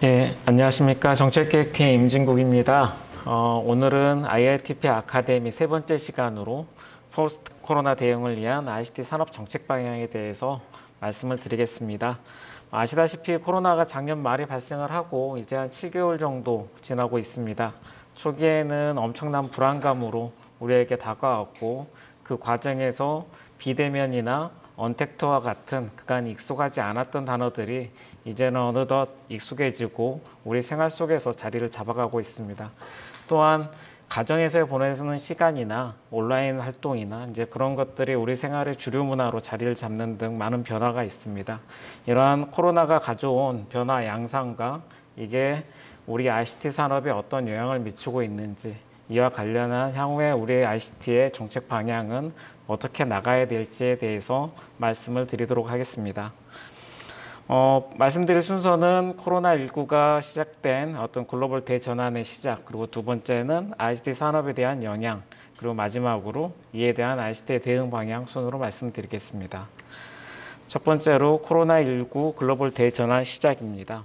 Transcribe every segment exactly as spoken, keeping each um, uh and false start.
예, 안녕하십니까. 정책기획팀 임진국입니다. 어, 오늘은 아이아이티피 아카데미 세 번째 시간으로 포스트 코로나 대응을 위한 아이씨티 산업 정책 방향에 대해서 말씀을 드리겠습니다. 아시다시피 코로나가 작년 말에 발생을 하고 이제 한 칠 개월 정도 지나고 있습니다. 초기에는 엄청난 불안감으로 우리에게 다가왔고 그 과정에서 비대면이나 언택트와 같은 그간 익숙하지 않았던 단어들이 이제는 어느덧 익숙해지고 우리 생활 속에서 자리를 잡아가고 있습니다. 또한 가정에서 보내는 시간이나 온라인 활동이나 이제 그런 것들이 우리 생활의 주류 문화로 자리를 잡는 등 많은 변화가 있습니다. 이러한 코로나가 가져온 변화 양상과 이게 우리 아이씨티 산업에 어떤 영향을 미치고 있는지, 이와 관련한 향후에 우리 아이씨티의 정책 방향은 어떻게 나가야 될지에 대해서 말씀을 드리도록 하겠습니다. 어, 말씀드릴 순서는 코로나십구가 시작된 어떤 글로벌 대전환의 시작, 그리고 두 번째는 아이씨티 산업에 대한 영향, 그리고 마지막으로 이에 대한 아이씨티의 대응 방향 순으로 말씀드리겠습니다. 첫 번째로 코로나십구 글로벌 대전환 시작입니다.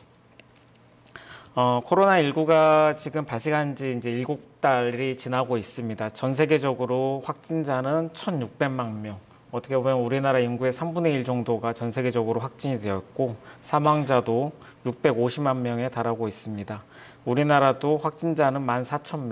어, 코로나십구가 지금 발생한 지 이제 일곱 달이 지나고 있습니다. 전 세계적으로 확진자는 천육백만 명. 어떻게 보면 우리나라 인구의 삼분의 일 정도가 전 세계적으로 확진이 되었고 사망자도 육백오십만 명에 달하고 있습니다. 우리나라도 확진자는 만 사천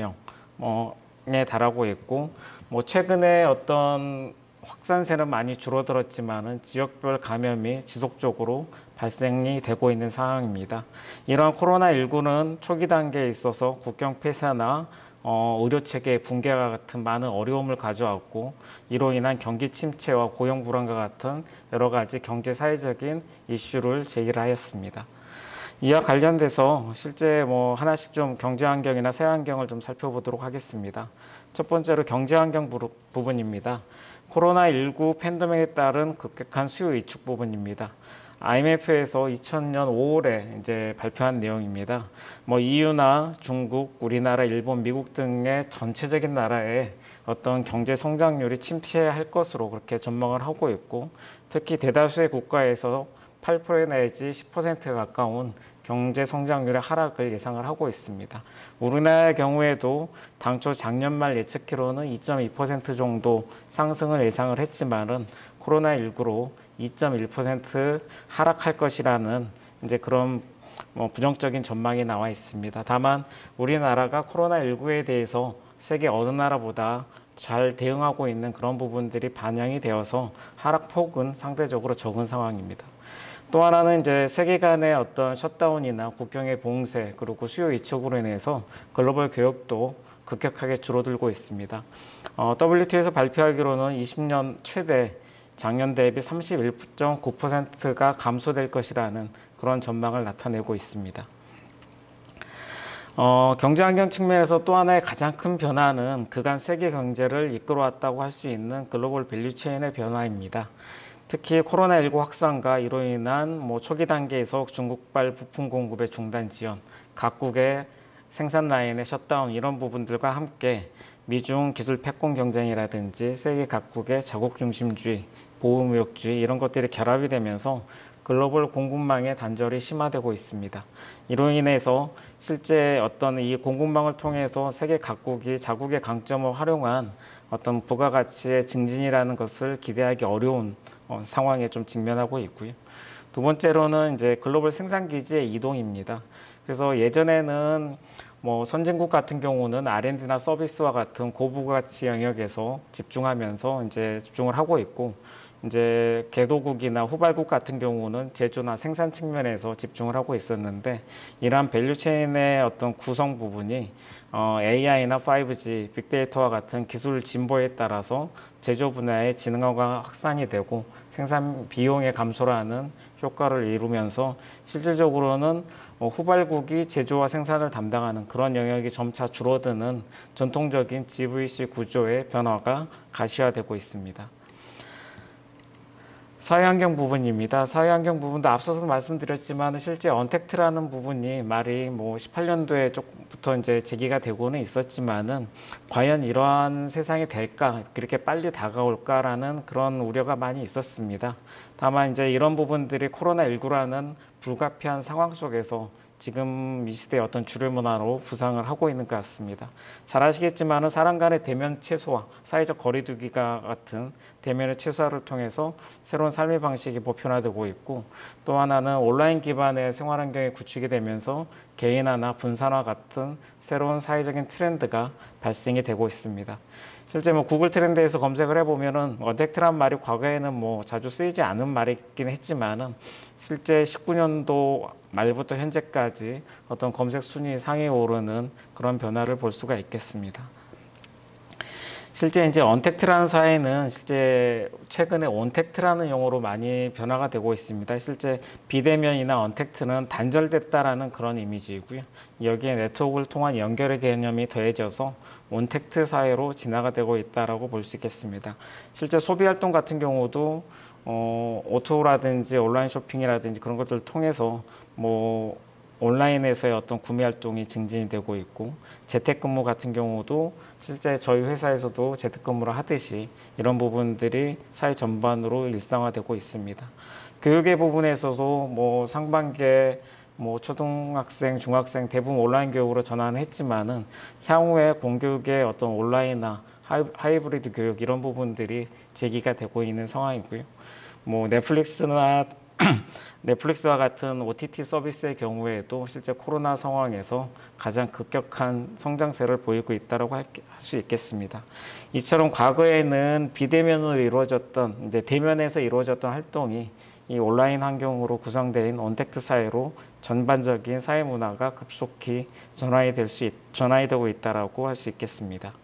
명에 달하고 있고 뭐 최근에 어떤 확산세는 많이 줄어들었지만은 지역별 감염이 지속적으로 발생이 되고 있는 상황입니다. 이러한 코로나십구는 초기 단계에 있어서 국경 폐쇄나 어, 의료체계 붕괴와 같은 많은 어려움을 가져왔고 이로 인한 경기 침체와 고용 불안과 같은 여러 가지 경제 사회적인 이슈를 제기하였습니다. 이와 관련돼서 실제 뭐 하나씩 좀 경제 환경이나 사회 환경을 좀 살펴보도록 하겠습니다. 첫 번째로 경제 환경 부분입니다. 코로나십구 팬데믹에 따른 급격한 수요 위축 부분입니다. 아이엠에프에서 이천 년 오월에 이제 발표한 내용입니다. 뭐 이유나 중국, 우리나라, 일본, 미국 등의 전체적인 나라의 어떤 경제 성장률이 침체할 것으로 그렇게 전망을 하고 있고, 특히 대다수의 국가에서 팔 퍼센트 내지 십 퍼센트에 가까운 경제 성장률의 하락을 예상을 하고 있습니다. 우리나라의 경우에도 당초 작년 말 예측키로는 이 점 이 퍼센트 정도 상승을 예상을 했지만은 코로나십구로 이 점 일 퍼센트 하락할 것이라는 이제 그런 뭐 부정적인 전망이 나와 있습니다. 다만 우리나라가 코로나십구에 대해서 세계 어느 나라보다 잘 대응하고 있는 그런 부분들이 반영이 되어서 하락폭은 상대적으로 적은 상황입니다. 또 하나는 이제 세계 간의 어떤 셧다운이나 국경의 봉쇄 그리고 수요 위축으로 인해서 글로벌 교역도 급격하게 줄어들고 있습니다. 어, 더블유티오에서 발표하기로는 이십 년 최대 작년 대비 삼십일 점 구 퍼센트가 감소될 것이라는 그런 전망을 나타내고 있습니다. 어, 경제환경 측면에서 또 하나의 가장 큰 변화는 그간 세계 경제를 이끌어왔다고 할 수 있는 글로벌 밸류체인의 변화입니다. 특히 코로나십구 확산과 이로 인한 뭐 초기 단계에서 중국발 부품 공급의 중단 지연, 각국의 생산 라인의 셧다운 이런 부분들과 함께 미중 기술 패권 경쟁이라든지 세계 각국의 자국 중심주의, 보호무역주의 이런 것들이 결합이 되면서 글로벌 공급망의 단절이 심화되고 있습니다. 이로 인해서 실제 어떤 이 공급망을 통해서 세계 각국이 자국의 강점을 활용한 어떤 부가가치의 증진이라는 것을 기대하기 어려운 어, 상황에 좀 직면하고 있고요. 두 번째로는 이제 글로벌 생산기지의 이동입니다. 그래서 예전에는 뭐 선진국 같은 경우는 알 앤 디나 서비스와 같은 고부가치 영역에서 집중하면서 이제 집중을 하고 있고, 이제 개도국이나 후발국 같은 경우는 제조나 생산 측면에서 집중을 하고 있었는데, 이러한 밸류체인의 어떤 구성 부분이 어, 에이아이나 파이브 지, 빅데이터와 같은 기술 진보에 따라서 제조 분야의 진흥화가 확산이 되고 생산 비용의 감소라는 효과를 이루면서 실질적으로는 어, 후발국이 제조와 생산을 담당하는 그런 영역이 점차 줄어드는 전통적인 지브이씨 구조의 변화가 가시화되고 있습니다. 사회환경 부분입니다. 사회환경 부분도 앞서서 말씀드렸지만 실제 언택트라는 부분이 말이 뭐 십팔 년도에 조금부터 이제 제기가 되고는 있었지만은 과연 이러한 세상이 될까, 그렇게 빨리 다가올까라는 그런 우려가 많이 있었습니다. 다만 이제 이런 부분들이 코로나십구라는 불가피한 상황 속에서 지금 이 시대의 어떤 주류 문화로 부상을 하고 있는 것 같습니다. 잘 아시겠지만 사람 간의 대면 최소화, 사회적 거리두기가 같은 대면의 최소화를 통해서 새로운 삶의 방식이 보편화되고 있고, 또 하나는 온라인 기반의 생활 환경이 구축이 되면서 개인화나 분산화 같은 새로운 사회적인 트렌드가 발생이 되고 있습니다. 실제 뭐 구글 트렌드에서 검색을 해보면은 언택트란 말이 과거에는 뭐 자주 쓰이지 않은 말이긴 했지만은 실제 십구 년도 말부터 현재까지 어떤 검색 순위 상위에 오르는 그런 변화를 볼 수가 있겠습니다. 실제 이제 언택트라는 사회는 실제 최근에 온택트라는 용어로 많이 변화가 되고 있습니다. 실제 비대면이나 언택트는 단절됐다라는 그런 이미지이고요. 여기에 네트워크를 통한 연결의 개념이 더해져서 온택트 사회로 진화가 되고 있다라고 볼 수 있겠습니다. 실제 소비 활동 같은 경우도 어, 오토라든지 온라인 쇼핑이라든지 그런 것들을 통해서 뭐 온라인에서의 어떤 구매 활동이 증진이 되고 있고, 재택근무 같은 경우도 실제 저희 회사에서도 재택근무를 하듯이 이런 부분들이 사회 전반으로 일상화되고 있습니다. 교육의 부분에서도 뭐 상반기에 뭐 초등학생, 중학생 대부분 온라인 교육으로 전환을 했지만은 향후에 공교육의 어떤 온라인이나 하이브리드 교육 이런 부분들이 제기가 되고 있는 상황이고요. 뭐 넷플릭스나 넷플릭스와 같은 오티티 서비스의 경우에도 실제 코로나 상황에서 가장 급격한 성장세를 보이고 있다고 할 수 있겠습니다. 이처럼 과거에는 비대면으로 이루어졌던, 이제 대면에서 이루어졌던 활동이 이 온라인 환경으로 구성된 언택트 사회로 전반적인 사회 문화가 급속히 전환이 될 수, 전환이 되고 있다라고 할 수 있겠습니다.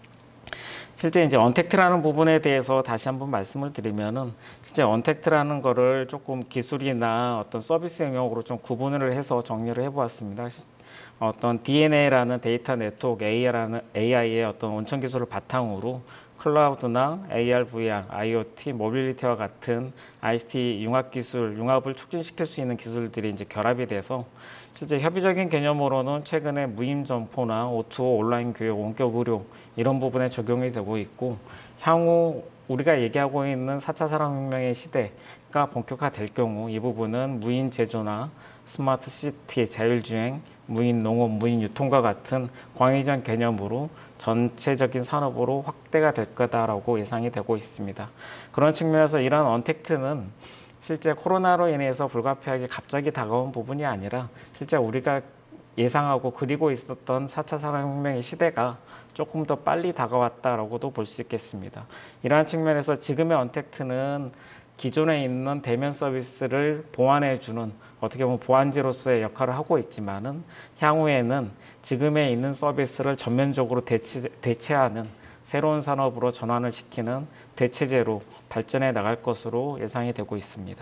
실제 이제 언택트라는 부분에 대해서 다시 한번 말씀을 드리면은, 실제 언택트라는 거를 조금 기술이나 어떤 서비스 영역으로 좀 구분을 해서 정리를 해보았습니다. 어떤 디엔에이라는 데이터 네트워크 에이아이라는 에이아이의 어떤 원천 기술을 바탕으로 클라우드나 에이알, 브이알, 아이오티, 모빌리티와 같은 아이씨티 융합 기술, 융합을 촉진시킬 수 있는 기술들이 이제 결합이 돼서 실제 협의적인 개념으로는 최근에 무임 점포나 오투오, 온라인 교육, 원격 의료 이런 부분에 적용이 되고 있고, 향후 우리가 얘기하고 있는 사 차 산업혁명의 시대가 본격화될 경우 이 부분은 무인 제조나 스마트 시티, 자율주행, 무인 농업, 무인 유통과 같은 광의적 개념으로 전체적인 산업으로 확대가 될 거다라고 예상이 되고 있습니다. 그런 측면에서 이러한 언택트는 실제 코로나로 인해서 불가피하게 갑자기 다가온 부분이 아니라 실제 우리가 예상하고 그리고 있었던 사 차 산업혁명의 시대가 조금 더 빨리 다가왔다라고도 볼 수 있겠습니다. 이러한 측면에서 지금의 언택트는 기존에 있는 대면 서비스를 보완해주는 어떻게 보면 보완제로서의 역할을 하고 있지만은 향후에는 지금에 있는 서비스를 전면적으로 대체, 대체하는 새로운 산업으로 전환을 시키는 대체제로 발전해 나갈 것으로 예상이 되고 있습니다.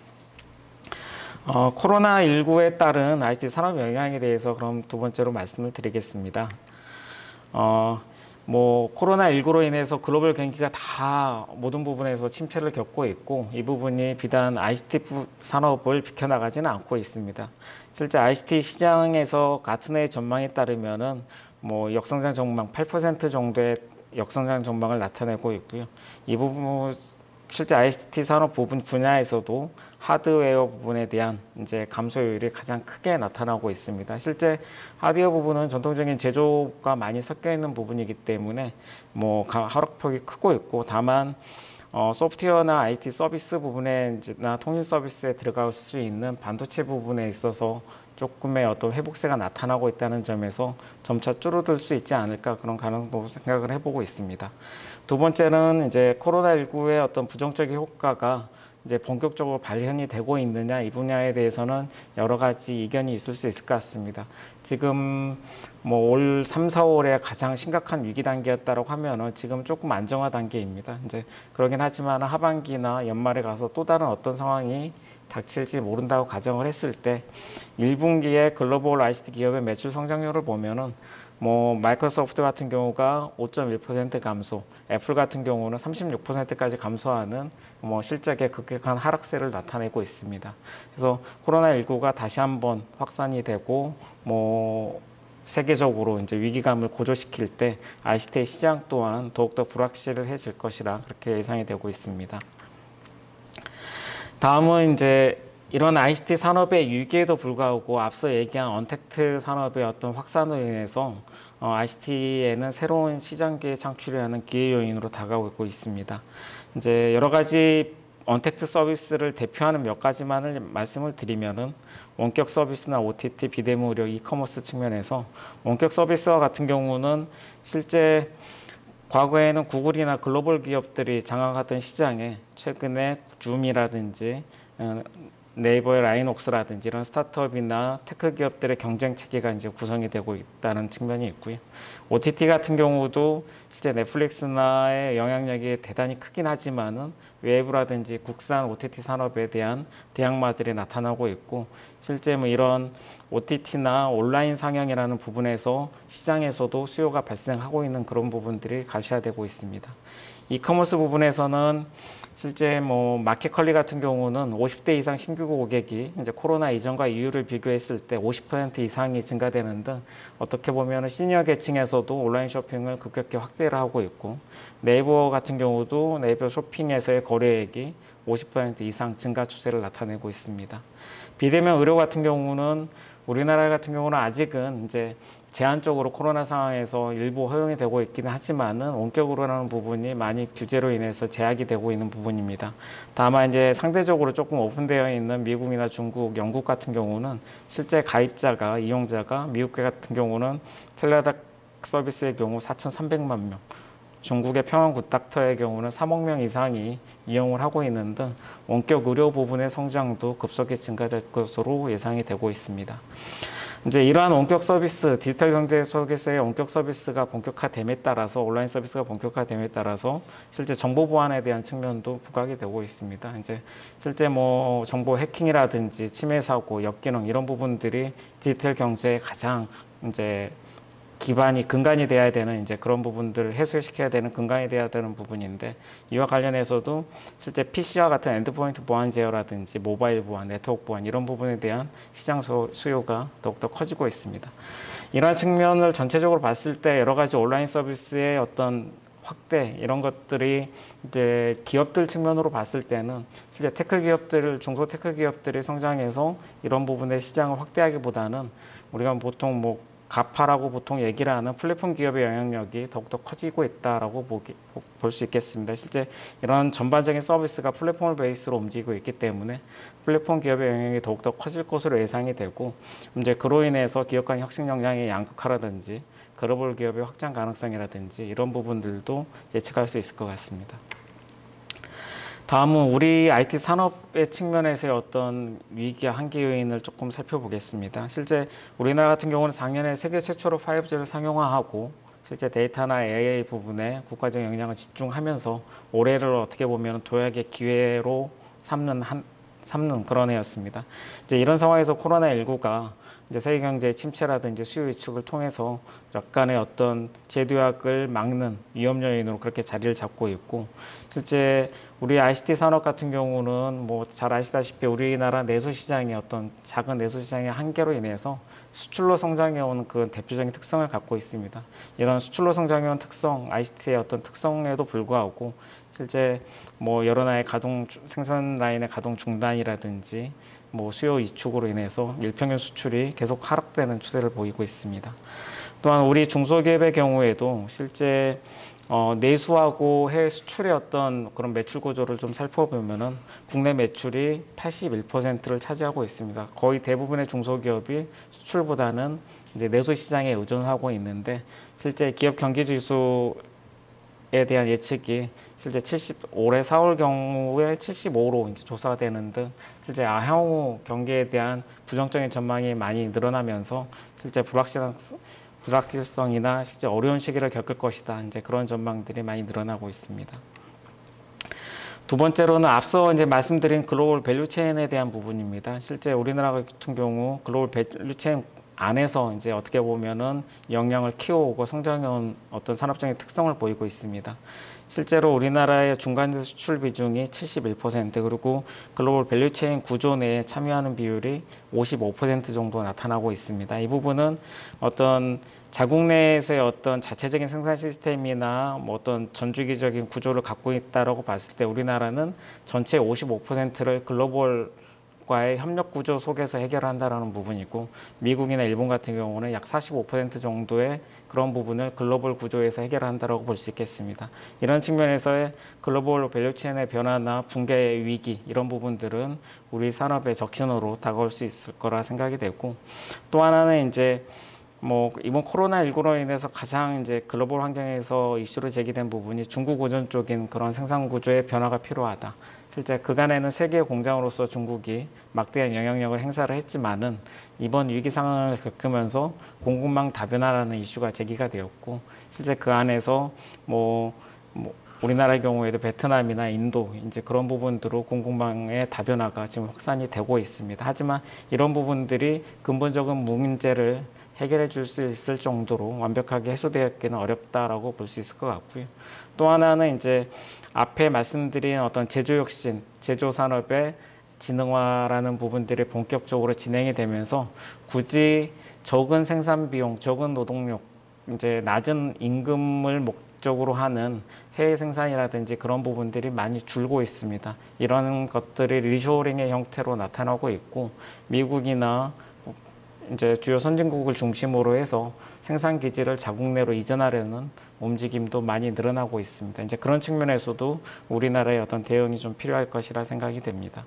어, 코로나십구에 따른 아이티 산업 영향에 대해서 그럼 두 번째로 말씀을 드리겠습니다. 어, 뭐 코로나십구로 인해서 글로벌 경기가 다 모든 부분에서 침체를 겪고 있고, 이 부분이 비단 아이씨티 산업을 비켜나가지는 않고 있습니다. 실제 아이씨티 시장에서 가트너의 전망에 따르면은 뭐 역성장 전망 팔 퍼센트 정도의 역성장 전망을 나타내고 있고요. 이 부분 실제 아이씨티 산업 부분 분야에서도 하드웨어 부분에 대한 이제 감소율이 가장 크게 나타나고 있습니다. 실제 하드웨어 부분은 전통적인 제조가 많이 섞여 있는 부분이기 때문에 뭐 하락폭이 크고 있고, 다만 어, 소프트웨어나 아이티 서비스 부분에나 통신 서비스에 들어갈 수 있는 반도체 부분에 있어서 조금의 어떤 회복세가 나타나고 있다는 점에서 점차 줄어들 수 있지 않을까, 그런 가능성도 생각을 해보고 있습니다. 두 번째는 이제 코로나십구의 어떤 부정적인 효과가 이제 본격적으로 발현이 되고 있느냐, 이 분야에 대해서는 여러 가지 이견이 있을 수 있을 것 같습니다. 지금 뭐 올 삼, 사월에 가장 심각한 위기 단계였다고 하면은 지금 조금 안정화 단계입니다. 이제 그러긴 하지만 하반기나 연말에 가서 또 다른 어떤 상황이 닥칠지 모른다고 가정을 했을 때 일 분기에 글로벌 아이씨티 기업의 매출 성장률을 보면은 뭐 마이크로소프트 같은 경우가 오 점 일 퍼센트 감소, 애플 같은 경우는 삼십육 퍼센트까지 감소하는 뭐 실적의 급격한 하락세를 나타내고 있습니다. 그래서 코로나십구가 다시 한번 확산이 되고 뭐 세계적으로 이제 위기감을 고조시킬 때 아이씨티 시장 또한 더욱더 불확실해질 것이라 그렇게 예상이 되고 있습니다. 다음은 이제 이런 아이씨티 산업의 위기에도 불구하고 앞서 얘기한 언택트 산업의 어떤 확산으로 인해서 어, 아이씨티에는 새로운 시장기회 창출을 하는 기회 요인으로 다가오고 있습니다. 이제 여러 가지 언택트 서비스를 대표하는 몇 가지만을 말씀을 드리면은 원격 서비스나 오티티, 비대면 의료, 이커머스 측면에서 원격 서비스와 같은 경우는 실제 과거에는 구글이나 글로벌 기업들이 장악하던 시장에 최근에 줌이라든지 네이버의 라인옥스라든지 이런 스타트업이나 테크 기업들의 경쟁 체계가 이제 구성이 되고 있다는 측면이 있고요. 오티티 같은 경우도 실제 넷플릭스나의 영향력이 대단히 크긴 하지만은 외부라든지 국산 오티티 산업에 대한 대항마들이 나타나고 있고, 실제 뭐 이런 오티티나 온라인 상영이라는 부분에서 시장에서도 수요가 발생하고 있는 그런 부분들이 가시화되고 있습니다. 이커머스 부분에서는 실제 뭐 마켓컬리 같은 경우는 오십 대 이상 신규 고객이 이제 코로나 이전과 이후를 비교했을 때 오십 퍼센트 이상이 증가되는 등 어떻게 보면 시니어 계층에서도 온라인 쇼핑을 급격히 확대를 하고 있고, 네이버 같은 경우도 네이버 쇼핑에서의 거래액이 오십 퍼센트 이상 증가 추세를 나타내고 있습니다. 비대면 의료 같은 경우는 우리나라 같은 경우는 아직은 이제 제한적으로 코로나 상황에서 일부 허용이 되고 있기는 하지만은 원격으로라는 부분이 많이 규제로 인해서 제약이 되고 있는 부분입니다. 다만 이제 상대적으로 조금 오픈되어 있는 미국이나 중국, 영국 같은 경우는 실제 가입자가, 이용자가 미국 같은 경우는 텔레닥 서비스의 경우 사천삼백만 명, 중국의 평안 굿닥터의 경우는 삼억 명 이상이 이용을 하고 있는 등 원격 의료 부분의 성장도 급속히 증가될 것으로 예상이 되고 있습니다. 이제 이러한 원격 서비스, 디지털 경제 속에서의 원격 서비스가 본격화됨에 따라서, 온라인 서비스가 본격화됨에 따라서 실제 정보 보안에 대한 측면도 부각이 되고 있습니다. 이제 실제 뭐 정보 해킹이라든지 침해 사고, 역기능 이런 부분들이 디지털 경제의 가장 이제 기반이 근간이 돼야 되는 이제 그런 부분들을 해소시켜야 되는 근간이 돼야 되는 부분인데, 이와 관련해서도 실제 피씨와 같은 엔드포인트 보안 제어라든지 모바일 보안, 네트워크 보안 이런 부분에 대한 시장 수요가 더욱더 커지고 있습니다. 이러한 측면을 전체적으로 봤을 때 여러 가지 온라인 서비스의 어떤 확대 이런 것들이 이제 기업들 측면으로 봤을 때는 실제 테크 기업들, 중소 테크 기업들이 성장해서 이런 부분의 시장을 확대하기보다는 우리가 보통 뭐 가파라고 보통 얘기를 하는 플랫폼 기업의 영향력이 더욱더 커지고 있다라고 볼 수 있겠습니다. 실제 이런 전반적인 서비스가 플랫폼을 베이스로 움직이고 있기 때문에 플랫폼 기업의 영향이 더욱더 커질 것으로 예상이 되고, 이제 그로 인해서 기업 간 혁신 역량의 양극화라든지 글로벌 기업의 확장 가능성이라든지 이런 부분들도 예측할 수 있을 것 같습니다. 다음은 우리 아이티 산업의 측면에서의 어떤 위기와 한계 요인을 조금 살펴보겠습니다. 실제 우리나라 같은 경우는 작년에 세계 최초로 파이브지를 상용화하고 실제 데이터나 에이아이 부분에 국가적 역량을 집중하면서 올해를 어떻게 보면 도약의 기회로 삼는 한 삼는 그런 해였습니다. 이제 이런 상황에서 코로나 십구가 이제 세계 경제의 침체라든지 수요 위축을 통해서 약간의 어떤 재도약을 막는 위험 요인으로 그렇게 자리를 잡고 있고, 실제 우리 아이씨티 산업 같은 경우는 뭐 잘 아시다시피 우리나라 내수 시장의 어떤 작은 내수 시장의 한계로 인해서 수출로 성장해온 그 대표적인 특성을 갖고 있습니다. 이런 수출로 성장해온 특성, 아이씨티의 어떤 특성에도 불구하고 실제 뭐 여러 나라의 가동 생산 라인의 가동 중단이라든지 뭐 수요 위축으로 인해서 일평균 수출이 계속 하락되는 추세를 보이고 있습니다. 또한 우리 중소기업의 경우에도 실제 어, 내수하고 해외 수출의 어떤 그런 매출 구조를 좀 살펴보면은 국내 매출이 팔십일 퍼센트를 차지하고 있습니다. 거의 대부분의 중소기업이 수출보다는 이제 내수 시장에 의존하고 있는데, 실제 기업 경기 지수에 대한 예측이 실제 칠십, 올해 사월 경우에 칠십오로 이제 조사가 되는 등 실제 향후 경기에 대한 부정적인 전망이 많이 늘어나면서 실제 불확실한 불확실성이나 실제 어려운 시기를 겪을 것이다. 이제 그런 전망들이 많이 늘어나고 있습니다. 두 번째로는 앞서 이제 말씀드린 글로벌 밸류체인에 대한 부분입니다. 실제 우리나라 같은 경우 글로벌 밸류체인 안에서 이제 어떻게 보면은 역량을 키워오고 성장해온 어떤 산업적인 특성을 보이고 있습니다. 실제로 우리나라의 중간 수출 비중이 칠십일 퍼센트, 그리고 글로벌 밸류체인 구조 내에 참여하는 비율이 오십오 퍼센트 정도 나타나고 있습니다. 이 부분은 어떤 자국 내에서의 어떤 자체적인 생산 시스템이나 뭐 어떤 전주기적인 구조를 갖고 있다라고 봤을 때 우리나라는 전체 오십오 퍼센트를 글로벌 기업과의 협력 구조 속에서 해결한다라는 부분이고, 미국이나 일본 같은 경우는 약 사십오 퍼센트 정도의 그런 부분을 글로벌 구조에서 해결한다라고 볼 수 있겠습니다. 이런 측면에서의 글로벌 밸류체인의 변화나 붕괴의 위기, 이런 부분들은 우리 산업의 적신호로 다가올 수 있을 거라 생각이 되고, 또 하나는 이제 뭐 이번 코로나십구로 인해서 가장 이제 글로벌 환경에서 이슈로 제기된 부분이 중국 의존적인 그런 생산 구조의 변화가 필요하다. 실제 그간에는 세계 공장으로서 중국이 막대한 영향력을 행사를 했지만은 이번 위기 상황을 겪으면서 공급망 다변화라는 이슈가 제기가 되었고, 실제 그 안에서 뭐, 뭐 우리나라의 경우에도 베트남이나 인도 이제 그런 부분들로 공급망의 다변화가 지금 확산이 되고 있습니다. 하지만 이런 부분들이 근본적인 문제를 해결해 줄 수 있을 정도로 완벽하게 해소되었기는 어렵다라고 볼 수 있을 것 같고요. 또 하나는 이제 앞에 말씀드린 어떤 제조 혁신, 제조 산업의 지능화라는 부분들이 본격적으로 진행이 되면서 굳이 적은 생산 비용, 적은 노동력, 이제 낮은 임금을 목적으로 하는 해외 생산이라든지 그런 부분들이 많이 줄고 있습니다. 이런 것들이 리쇼어링의 형태로 나타나고 있고, 미국이나 이제 주요 선진국을 중심으로 해서 생산 기지를 자국 내로 이전하려는 움직임도 많이 늘어나고 있습니다. 이제 그런 측면에서도 우리나라의 어떤 대응이 좀 필요할 것이라 생각이 됩니다.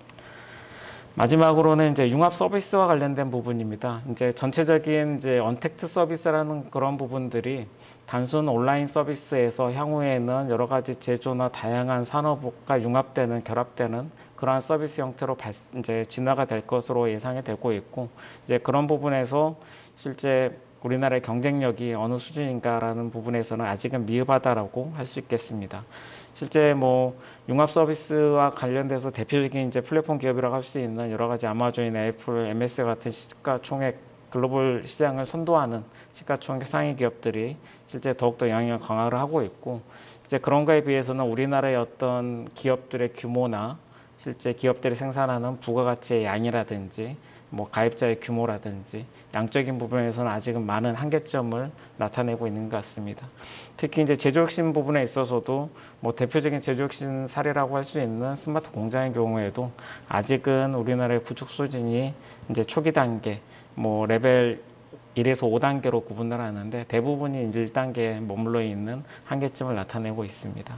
마지막으로는 이제 융합 서비스와 관련된 부분입니다. 이제 전체적인 이제 언택트 서비스라는 그런 부분들이 단순 온라인 서비스에서 향후에는 여러 가지 제조나 다양한 산업과 융합되는, 결합되는 그러한 서비스 형태로 발, 이제 진화가 될 것으로 예상이 되고 있고, 이제 그런 부분에서 실제 우리나라의 경쟁력이 어느 수준인가라는 부분에서는 아직은 미흡하다라고 할 수 있겠습니다. 실제 뭐 융합 서비스와 관련돼서 대표적인 이제 플랫폼 기업이라고 할 수 있는 여러 가지 아마존이나 애플, 엠에스 같은 시가총액 글로벌 시장을 선도하는 시가총액 상위 기업들이 실제 더욱더 영향을 강화를 하고 있고, 이제 그런 거에 비해서는 우리나라의 어떤 기업들의 규모나 실제 기업들이 생산하는 부가가치의 양이라든지 뭐 가입자의 규모라든지 양적인 부분에서는 아직은 많은 한계점을 나타내고 있는 것 같습니다. 특히 이제 제조혁신 부분에 있어서도 뭐 대표적인 제조혁신 사례라고 할 수 있는 스마트 공장의 경우에도 아직은 우리나라의 구축 수준이 이제 초기 단계, 뭐 레벨 일에서 오 단계로 구분을 하는데 대부분이 일 단계에 머물러 있는 한계점을 나타내고 있습니다.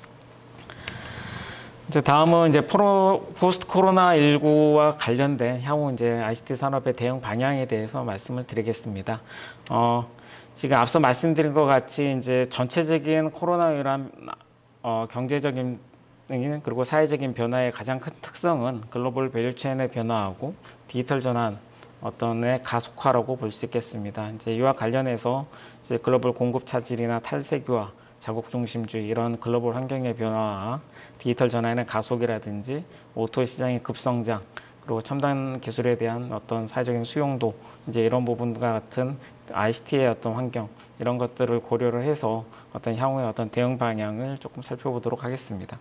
이제 다음은 이제 포로, 포스트 코로나 십구와 관련된 향후 이제 아이씨티 산업의 대응 방향에 대해서 말씀을 드리겠습니다. 어, 지금 앞서 말씀드린 것 같이 이제 전체적인 코로나유란 어, 경제적인 그리고 사회적인 변화의 가장 큰 특성은 글로벌 밸류체인의 변화하고 디지털 전환 어떤의 가속화라고 볼 수 있겠습니다. 이제 이와 관련해서 이제 글로벌 공급 차질이나 탈세규화, 자국 중심주의 이런 글로벌 환경의 변화와 디지털 전환의 가속이라든지 오토 시장의 급성장, 그리고 첨단 기술에 대한 어떤 사회적인 수용도, 이제 이런 부분과 같은 아이씨티의 어떤 환경, 이런 것들을 고려를 해서 어떤 향후의 어떤 대응 방향을 조금 살펴보도록 하겠습니다.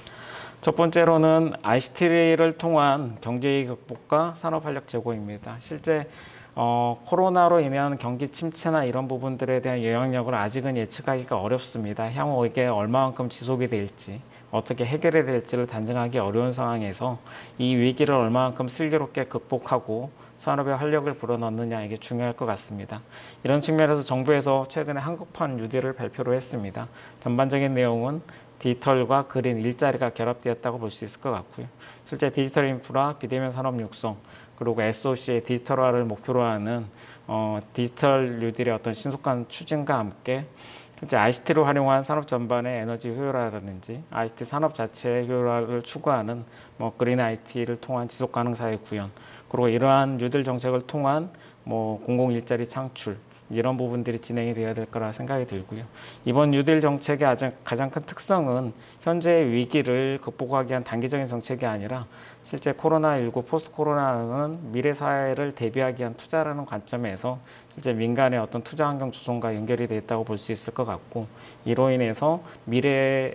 첫 번째로는 아이씨티를 통한 경제의 극복과 산업 활력 제고입니다. 실제 어, 코로나로 인한 경기 침체나 이런 부분들에 대한 영향력을 아직은 예측하기가 어렵습니다. 향후 이게 얼마만큼 지속이 될지, 어떻게 해결이 될지를 단정하기 어려운 상황에서 이 위기를 얼마만큼 슬기롭게 극복하고 산업의 활력을 불어넣느냐, 이게 중요할 것 같습니다. 이런 측면에서 정부에서 최근에 한국판 뉴딜을 발표를 했습니다. 전반적인 내용은 디지털과 그린, 일자리가 결합되었다고 볼 수 있을 것 같고요. 실제 디지털 인프라, 비대면 산업 육성, 그리고 에스오씨의 디지털화를 목표로 하는 어, 디지털 뉴딜의 어떤 신속한 추진과 함께 실제 아이씨티를 활용한 산업 전반의 에너지 효율화라든지 아이씨티 산업 자체의 효율화를 추구하는 뭐 그린 아이티를 통한 지속 가능 사회 구현, 그리고 이러한 뉴딜 정책을 통한 뭐 공공 일자리 창출, 이런 부분들이 진행이 되어야 될 거라 생각이 들고요. 이번 뉴딜 정책의 가장 큰 특성은 현재의 위기를 극복하기 위한 단기적인 정책이 아니라 실제 코로나 십구 포스트 코로나는 미래 사회를 대비하기 위한 투자라는 관점에서 실제 민간의 어떤 투자 환경 조성과 연결이 되어 있다고 볼 수 있을 것 같고, 이로 인해서 미래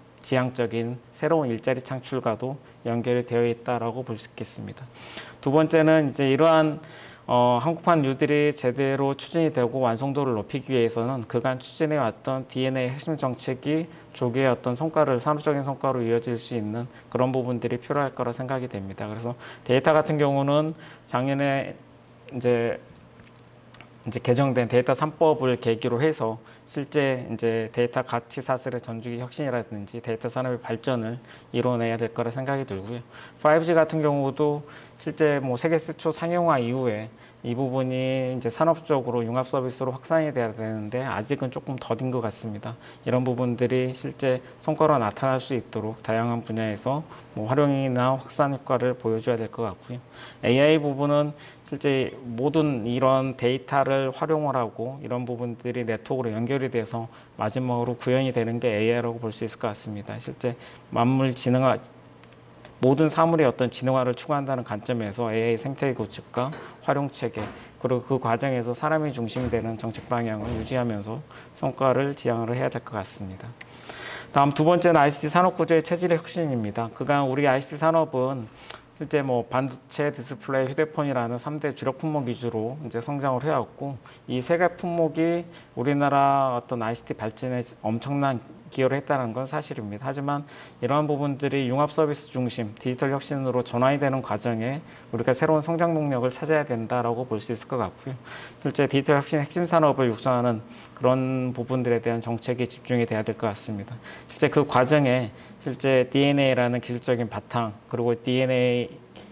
지향적인 새로운 일자리 창출과도 연결이 되어 있다라고 볼 수 있겠습니다. 두 번째는 이제 이러한 어, 한국판 뉴딜이 제대로 추진이 되고 완성도를 높이기 위해서는 그간 추진해 왔던 디엔에이 핵심 정책이 조기에 어떤 성과를 산업적인 성과로 이어질 수 있는 그런 부분들이 필요할 거라 생각이 됩니다. 그래서 데이터 같은 경우는 작년에 이제 이제 개정된 데이터 삼 법을 계기로 해서 실제 이제 데이터 가치 사슬의 전주기 혁신이라든지 데이터 산업의 발전을 이뤄내야 될 거라 생각이 들고요. 파이브지 같은 경우도 실제 뭐 세계 최초 상용화 이후에 이 부분이 이제 산업적으로 융합 서비스로 확산이 돼야 되는데 아직은 조금 더딘 것 같습니다. 이런 부분들이 실제 성과로 나타날 수 있도록 다양한 분야에서 뭐 활용이나 확산 효과를 보여줘야 될 것 같고요. 에이아이 부분은 실제 모든 이런 데이터를 활용을 하고 이런 부분들이 네트워크로 연결이 돼서 마지막으로 구현이 되는 게 에이아이라고 볼 수 있을 것 같습니다. 실제 만물 지능화 모든 사물의 어떤 진화를 추구한다는 관점에서 에이아이 생태계 구축과 활용 체계 그리고 그 과정에서 사람이 중심이 되는 정책 방향을 유지하면서 성과를 지향을 해야 될 것 같습니다. 다음 두 번째는 아이씨티 산업 구조의 체질의 혁신입니다. 그간 우리 아이씨티 산업은 실제 뭐 반도체, 디스플레이, 휴대폰이라는 삼 대 주력 품목 위주로 이제 성장을 해왔고 이 세 개 품목이 우리나라 어떤 아이씨티 발전에 엄청난 기여를 했다는 건 사실입니다. 하지만 이러한 부분들이 융합 서비스 중심 디지털 혁신으로 전환이 되는 과정에 우리가 새로운 성장 동력을 찾아야 된다라고 볼 수 있을 것 같고요. 실제 디지털 혁신 핵심 산업을 육성하는 그런 부분들에 대한 정책이 집중이 돼야 될 것 같습니다. 실제 그 과정에 실제 디엔에이라는 기술적인 바탕 그리고 디엔에이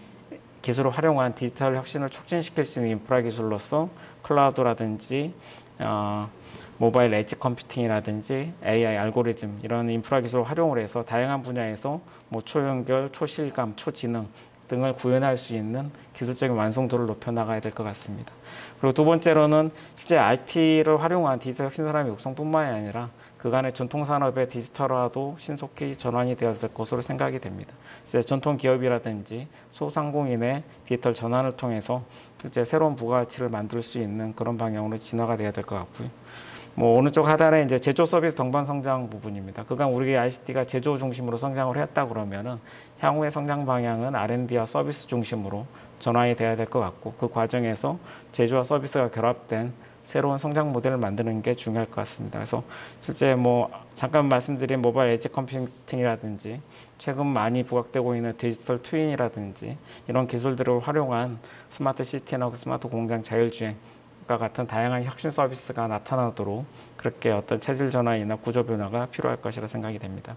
기술을 활용한 디지털 혁신을 촉진시킬 수 있는 인프라 기술로서 클라우드라든지 어, 모바일 엣지 컴퓨팅이라든지 에이아이 알고리즘 이런 인프라 기술을 활용을 해서 다양한 분야에서 뭐 초연결, 초실감, 초지능 등을 구현할 수 있는 기술적인 완성도를 높여나가야 될 것 같습니다. 그리고 두 번째로는 실제 아이티를 활용한 디지털 혁신 산업의 육성뿐만이 아니라 그간의 전통 산업의 디지털화도 신속히 전환이 되어야 될 것으로 생각이 됩니다. 실제 전통 기업이라든지 소상공인의 디지털 전환을 통해서 실제 새로운 부가가치를 만들 수 있는 그런 방향으로 진화가 돼야 될 것 같고요. 뭐 어느 쪽 하단에 이제 제조 서비스 동반 성장 부분입니다. 그간 우리 아이씨티가 제조 중심으로 성장을 했다 그러면은 향후의 성장 방향은 알앤디와 서비스 중심으로 전환이 돼야 될 것 같고 그 과정에서 제조와 서비스가 결합된 새로운 성장 모델을 만드는 게 중요할 것 같습니다. 그래서 실제 뭐 잠깐 말씀드린 모바일 엣지 컴퓨팅이라든지 최근 많이 부각되고 있는 디지털 트윈이라든지 이런 기술들을 활용한 스마트 시티나 스마트 공장 자율주행 같은 다양한 혁신 서비스가 나타나도록 그렇게 어떤 체질 전환이나 구조 변화가 필요할 것이라 생각이 됩니다.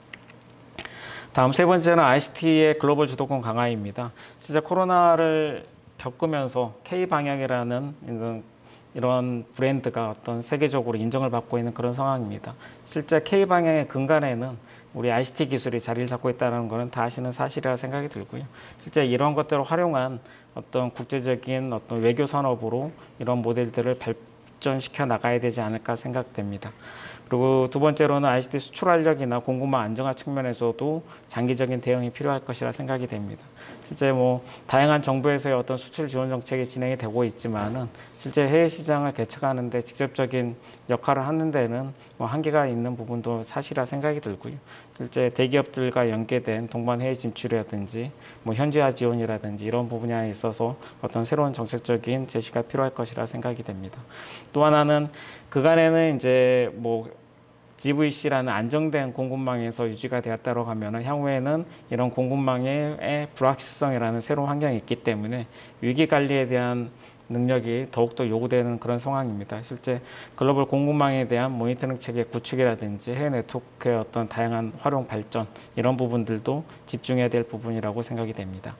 다음 세 번째는 아이씨티의 글로벌 주도권 강화입니다. 진짜 코로나를 겪으면서 K 방향이라는 이런, 이런 브랜드가 어떤 세계적으로 인정을 받고 있는 그런 상황입니다. 실제 K 방향의 근간에는 우리 아이씨티 기술이 자리를 잡고 있다는 것은 다 아시는 사실이라 생각이 들고요. 실제 이런 것들을 활용한 어떤 국제적인 어떤 외교 산업으로 이런 모델들을 발전시켜 나가야 되지 않을까 생각됩니다. 그리고 두 번째로는 아이씨티 수출 활력이나 공급망 안정화 측면에서도 장기적인 대응이 필요할 것이라 생각이 됩니다. 실제 뭐 다양한 정부에서의 어떤 수출 지원 정책이 진행이 되고 있지만은 실제 해외 시장을 개척하는데 직접적인 역할을 하는 데는 뭐 한계가 있는 부분도 사실이라 생각이 들고요. 실제 대기업들과 연계된 동반 해외 진출이라든지 뭐 현지화 지원이라든지 이런 부분에 있어서 어떤 새로운 정책적인 제시가 필요할 것이라 생각이 됩니다. 또 하나는 그간에는 이제 뭐 지브이씨라는 안정된 공급망에서 유지가 되었다고 하면 향후에는 이런 공급망의 불확실성이라는 새로운 환경이 있기 때문에 위기 관리에 대한 능력이 더욱더 요구되는 그런 상황입니다. 실제 글로벌 공급망에 대한 모니터링 체계 구축이라든지 해외 네트워크의 어떤 다양한 활용 발전 이런 부분들도 집중해야 될 부분이라고 생각이 됩니다.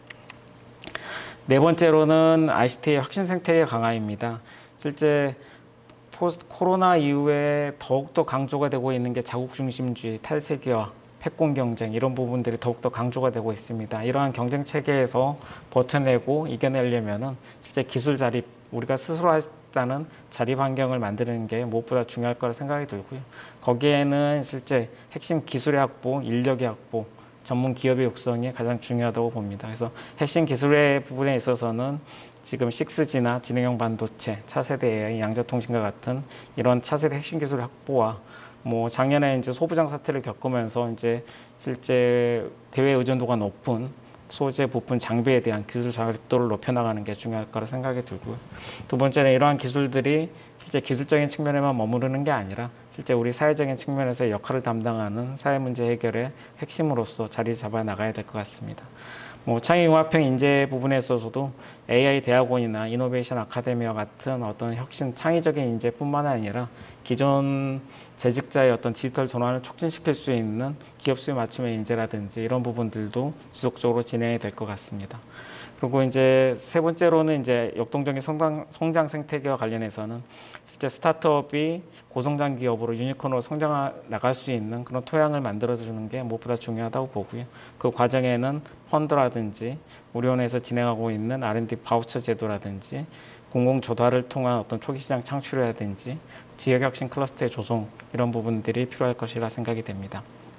네 번째로는 아이씨티의 혁신 생태계 강화입니다. 실제 포스트 코로나 이후에 더욱더 강조가 되고 있는 게 자국 중심주의, 탈세계화, 패권 경쟁 이런 부분들이 더욱더 강조가 되고 있습니다. 이러한 경쟁 체계에서 버텨내고 이겨내려면은 실제 기술 자립, 우리가 스스로 하는 자립 환경을 만드는 게 무엇보다 중요할 거라 생각이 들고요. 거기에는 실제 핵심 기술의 확보, 인력의 확보, 전문 기업의 육성이 가장 중요하다고 봅니다. 그래서 핵심 기술의 부분에 있어서는 지금 식스지나 지능형 반도체, 차세대 에이아이, 양자통신과 같은 이런 차세대 핵심 기술 확보와 뭐 작년에 이제 소부장 사태를 겪으면서 이제 실제 대외 의존도가 높은 소재, 부품, 장비에 대한 기술 자율도를 높여나가는 게 중요할 거라 생각이 들고요. 두 번째는 이러한 기술들이 실제 기술적인 측면에만 머무르는 게 아니라 실제 우리 사회적인 측면에서 역할을 담당하는 사회 문제 해결의 핵심으로서 자리 잡아 나가야 될 것 같습니다. 뭐 창의융합형 인재 부분에 있어서도 에이아이 대학원이나 이노베이션 아카데미와 같은 어떤 혁신 창의적인 인재뿐만 아니라 기존 재직자의 어떤 디지털 전환을 촉진시킬 수 있는 기업 수요 맞춤의 인재라든지 이런 부분들도 지속적으로 진행이 될 것 같습니다. 그리고 이제 세 번째로는 이제 역동적인 성장, 성장 생태계와 관련해서는 실제 스타트업이 고성장 기업으로 유니콘으로 성장 나갈 수 있는 그런 토양을 만들어주는 게 무엇보다 중요하다고 보고요. 그 과정에는 펀드라든지 우리원에서 진행하고 있는 알 앤 디 바우처 제도라든지 공공조달을 통한 어떤 초기 시장 창출이라든지 지역혁신 클러스터의 조성 이런 부분들이 필요할 것이라 생각이 됩니다.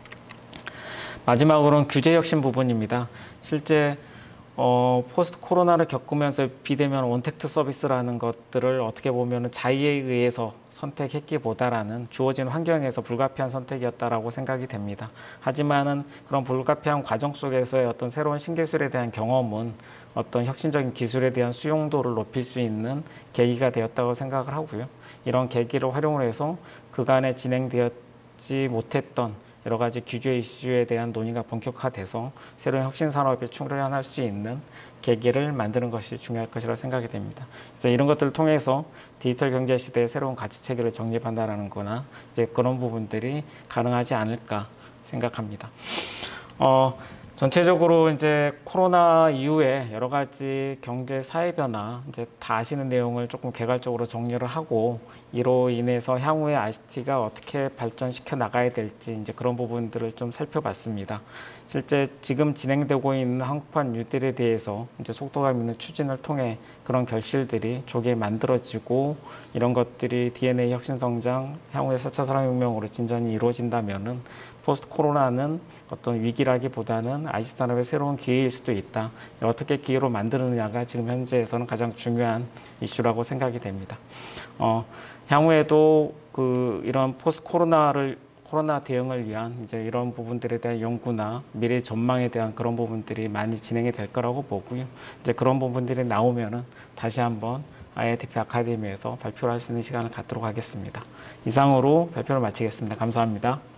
마지막으로는 규제혁신 부분입니다. 실제 어, 포스트 코로나를 겪으면서 비대면 원택트 서비스라는 것들을 어떻게 보면 자의에 의해서 선택했기보다라는 주어진 환경에서 불가피한 선택이었다라고 생각이 됩니다. 하지만은 그런 불가피한 과정 속에서의 어떤 새로운 신기술에 대한 경험은 어떤 혁신적인 기술에 대한 수용도를 높일 수 있는 계기가 되었다고 생각을 하고요. 이런 계기를 활용을 해서 그간에 진행되었지 못했던 여러 가지 규제 이슈에 대한 논의가 본격화돼서 새로운 혁신 산업에 출현할 수 있는 계기를 만드는 것이 중요할 것이라고 생각이 됩니다. 그래서 이런 것들을 통해서 디지털 경제 시대의 새로운 가치 체계를 정립한다라는 거나 이제 그런 부분들이 가능하지 않을까 생각합니다. 어, 전체적으로 이제 코로나 이후에 여러 가지 경제 사회 변화 이제 다 아시는 내용을 조금 개괄적으로 정리를 하고 이로 인해서 향후에 아이씨티가 어떻게 발전시켜 나가야 될지 이제 그런 부분들을 좀 살펴봤습니다. 실제 지금 진행되고 있는 한국판 뉴딜에 대해서 이제 속도감 있는 추진을 통해 그런 결실들이 조기에 만들어지고 이런 것들이 디엔에이 혁신 성장, 향후의 사 차 산업혁명으로 진전이 이루어진다면은 포스트 코로나는 어떤 위기라기보다는 아이씨 산업의 새로운 기회일 수도 있다. 어떻게 기회로 만드느냐가 지금 현재에서는 가장 중요한 이슈라고 생각이 됩니다. 어, 향후에도 그 이런 포스트 코로나를 코로나 대응을 위한 이제 이런 부분들에 대한 연구나 미래 전망에 대한 그런 부분들이 많이 진행이 될 거라고 보고요. 이제 그런 부분들이 나오면은 다시 한번 아이아이티피 아카데미에서 발표를 할 수 있는 시간을 갖도록 하겠습니다. 이상으로 발표를 마치겠습니다. 감사합니다.